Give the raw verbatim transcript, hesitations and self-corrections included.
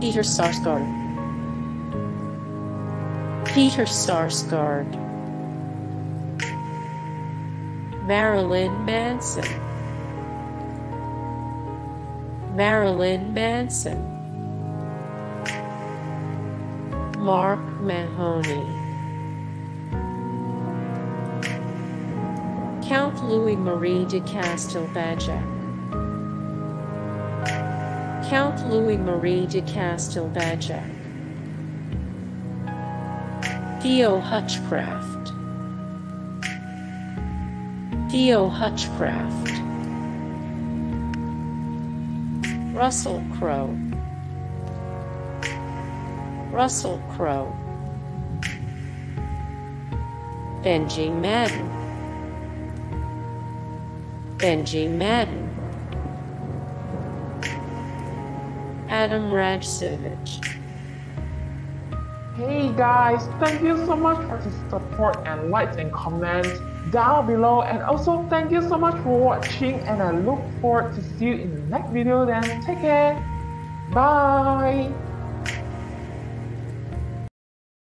Peter Sarsgaard, Peter Sarsgaard, Marilyn Manson, Marilyn Manson, Mark Mahoney, Count Louis Marie de Castelbajac, Count Louis Marie de Castelbajac, Theo Hutchcraft, Theo Hutchcraft, Russell Crowe, Russell Crowe, Benji Madden, Benji Madden, Adam Rajcevich. Hey guys, thank you so much for the support and likes and comments down below, and also thank you so much for watching, and I look forward to see you in the next video. Then take care, bye.